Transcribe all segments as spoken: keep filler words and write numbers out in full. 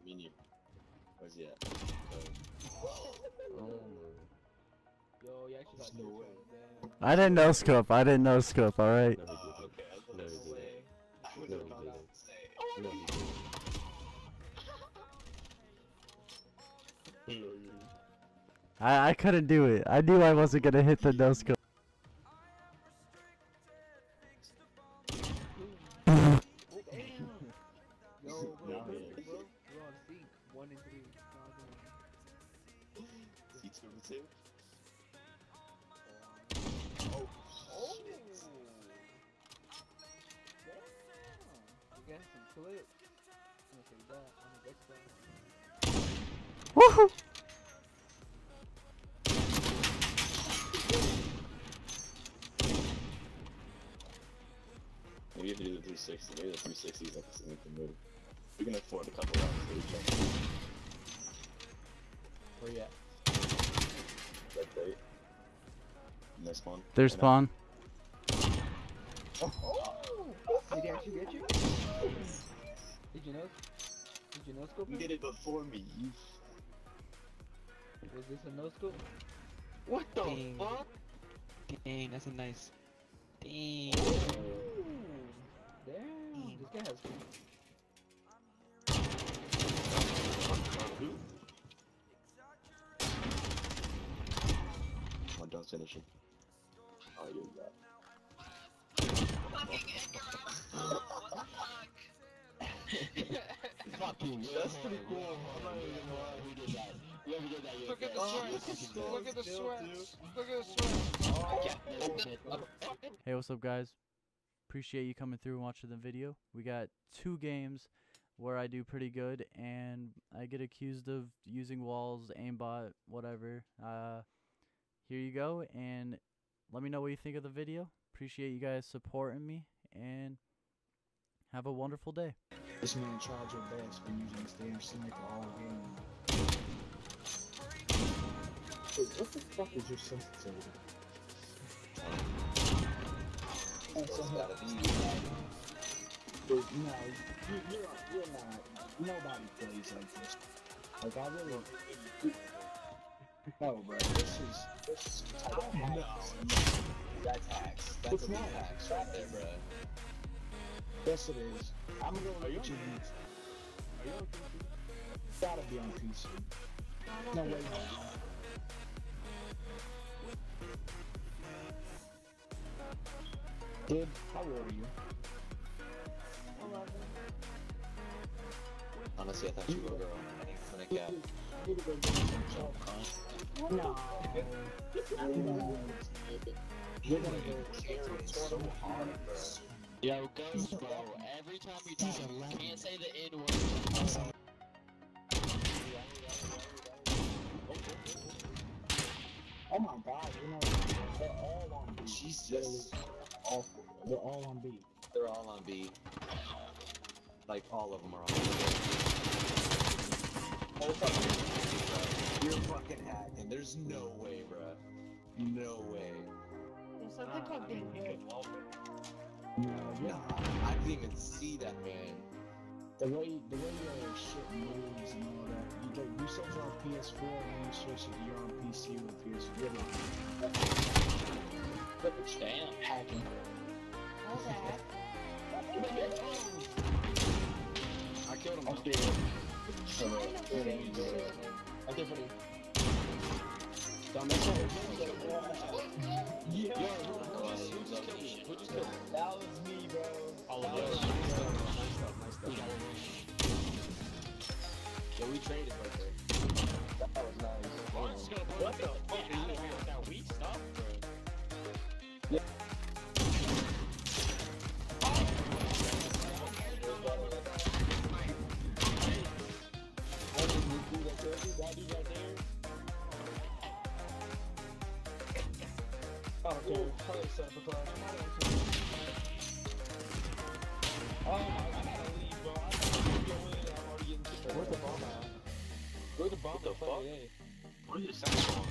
Me neither. Where's he at? Oh. Yo, you actually got no way. I didn't know scope. I didn't know scope. All right. No, he didn't. Okay, No, he didn't. I was No, about he to didn't. say. No, he didn't. No, he didn't. I I couldn't do it. I knew I wasn't gonna hit the no scope. Oh, damn. Yo, bro, Nah, bro, man. bro, we're on sync. One and three. C two and two? Oh. Oh. Shit. Damn. You got some clip. I'm gonna take that on the next side. Woohoo! Maybe if you do the three sixty, maybe the three sixty is like a significant move. We can afford a couple rounds for each other. Where you at? Red plate. Nice spawn. There's spawn. Oh! Did he actually get you? Did you know? Did you know scope You him? did it before me. You. Was this a no scope? What the Dang. fuck? Dang, that's a nice. Dang. Damn, this guy has. Oh, don't finish it. Oh, you got. Fucking, that's pretty cool. I'm not even gonna lie, we did that. We ever did that yet? Look at the Oh, sweats. look Look at the still, sweats. Look at the sweats. Oh, Hey, what's up, guys? Appreciate you coming through and watching the video. We got two games where I do pretty good, and I get accused of using walls, aimbot, whatever. Uh, here you go, and let me know what you think of the video. Appreciate you guys supporting me, and have a wonderful day. This man tried your best for using this damn sniper all game. Hey, what the fuck is your sensitivity? That's It's gotta be. No, you, you're, you're not. Nobody plays like this. Like, I really. No, bro, this is. This is type of No. hacks. That's hacks. That's It's a big not. hacks right there, bro. Yes, it is. I'm gonna Are you let you on- use. Are you on P C? Gotta be on P C. No way. Kid, how old are you? Honestly, I thought you were a girl. I need to clinic out. You need to go get some chocolate. No. No. You're gonna go carry so hard, bro. Yo, Ghost, bro. Every time you talk, you can't say the N word. Oh my god, you know, they're all on B. Jesus. Awful. They're all on B. They're all on B. Like, all of them are on B. Oh, fucking You're fucking hacking. There's no way, bruh. No way. There's something called being good. No, you're Nah, not. I didn't even see that, man. The way, the way your shit moves and all that. You, like, you said you're on P S four and you switch it, you're on P C with P S four. You're not. Damn. Hacking. How's that? I killed him. I'm scared. Shut up. I did for you. Don't mess up. Yeah. Yo, who just who just killed me? Who just killed me? That was me, bro. All of That us. was Nice me, bro. stuff, nice stuff, nice stuff. Yo, we traded right there. That was nice. What the fuck? Get out of here with that weak stuff, bro. I don't care. Probably set up a class. Oh my, I gotta leave, bro. I gotta leave your way. I'm already getting kicked. Where's the bomb at? Where's the bomb What the at? fuck? Hey. What is that song?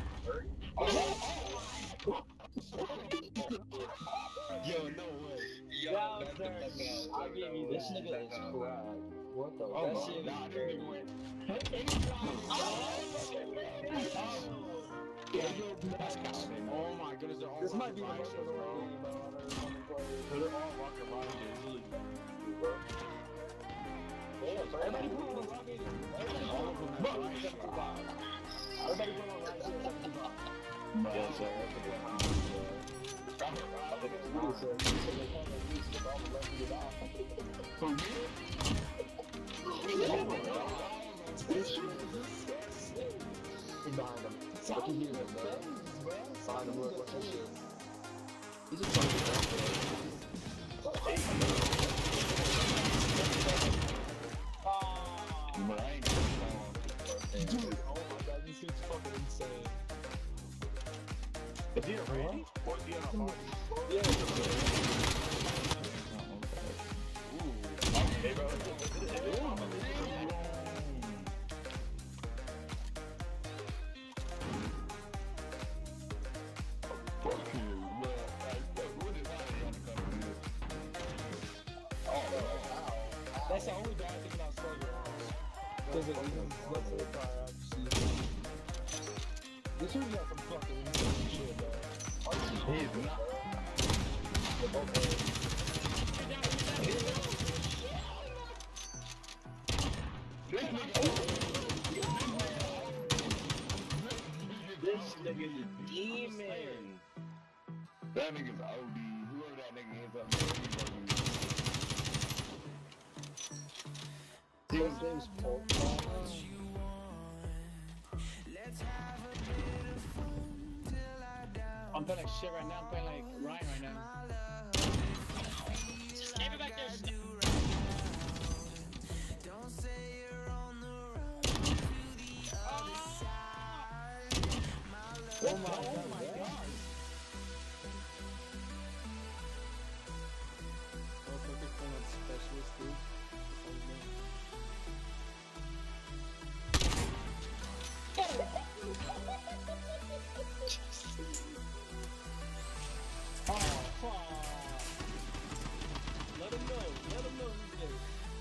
Yo, no way. Yo, That was that's the dirty. fuck out. I give you this nigga is crap. What the? Oh, That my shit God, is this dirty. nigga went. Oh my goodness, they're all This might rocket be the most launchers, bro. annoying game I've ever played. They're all rocket launchers. Really, bro. Damn, so everybody put on rocket. All of them have right shit. Everybody put on right shit. Yes, sir. That's a good one. I think it's not. So they call it weak, so all the left to get off. For real? Oh my God. This shit is disgusting. He's behind him. Look, he hears him, bro. Behind him, look, look, look. He's just trying to get back But I ain't gonna Dude, oh my god, this dude's fucking insane. Is he a ready? Or is he on a party? Yeah, it's a Ooh. Okay, bro. Fuck you, bro. Like, what is that on the cover here? Oh, wow. That's the only bad thing about Slugger. Because it lets it fire out to see. This dude's got some fucking insane shit, bro. He is not. This nigga's a demon. That nigga's O D. Whoever that nigga is up there, His name's Paul. I'm playing like shit right now. I'm playing like Ryan right now. Keep it back there. Oh my god. Oh my god. Oh, fucking playing like specialist, dude. Oh, fuck. Let him know. Let him know he's there.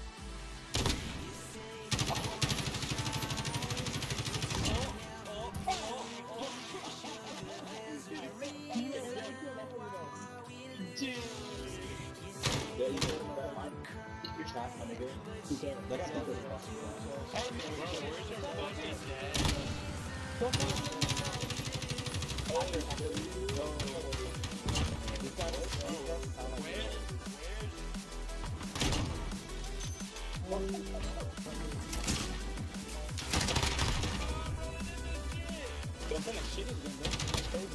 Yeah, you know what? You're trash, my nigga. Who cares? They got nothing to fucking Don't play like shit is going down. That's crazy.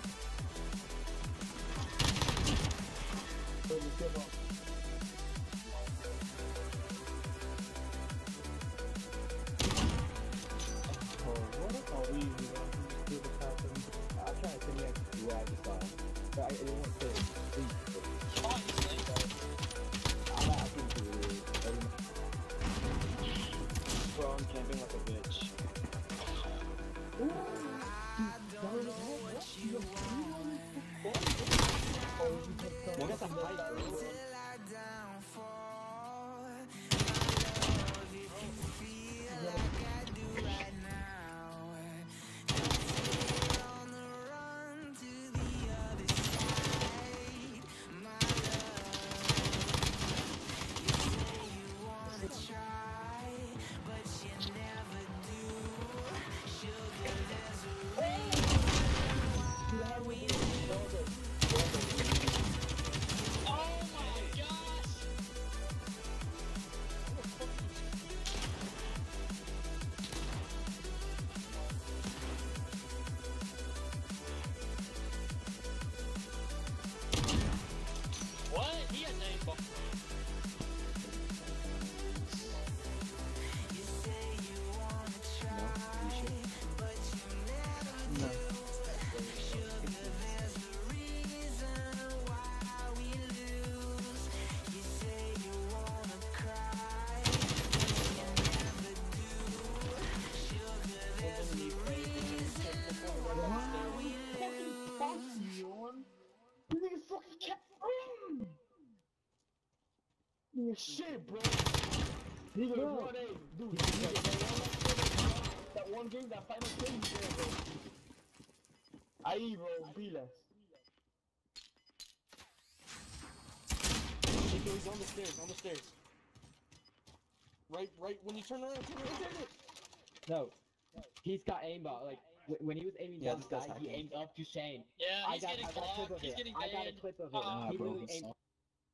What if all we do the pattern? I'm trying to connect to where I just saw. But I didn't want to sleep. I'm not asking to it. Bro, I'm camping like a bitch. Ooh. Yeah, shit, bro. He got No. one A. Dude, he got that, that one game, that final game, yeah, bro. Ahí, bro, pilas. Hey, yo, he's on the stairs, on the stairs. Right, right, when you turn around, turn around, turn around. No. He's got aimbot. Like, wh- when he was aiming Yeah, down this the guy's guy, he hacking. aimed up to Shane. Yeah, I he's got, getting I got a clip blocked. of He's it. getting I got a banned. clip of it. Uh, he bro, literally he's aimed. so-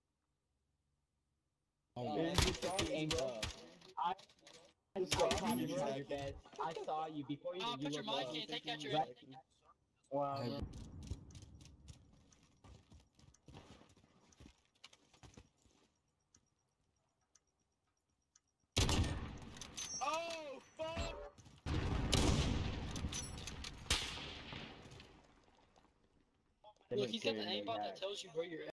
Oh, yeah. yeah. He saw he aimed up. I, I Just saw saw you you, in bro. your bed. I saw you before you. Ah, you put your looked mic up. in, take out your- Right. Wow, bro. Oh, fuck! They Look, went he's got the clear, they aimbot had- that tells you where you're at.